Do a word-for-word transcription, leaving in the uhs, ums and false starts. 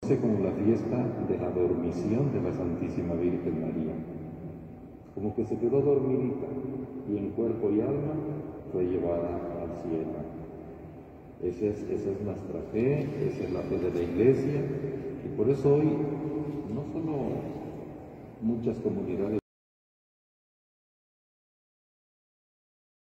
conoce como la fiesta de la dormición de la Santísima Virgen María. Como que se quedó dormidita y en cuerpo y alma fue llevada al cielo. Esa es, esa es nuestra fe, esa es la fe de la Iglesia, y por eso hoy no solo muchas comunidades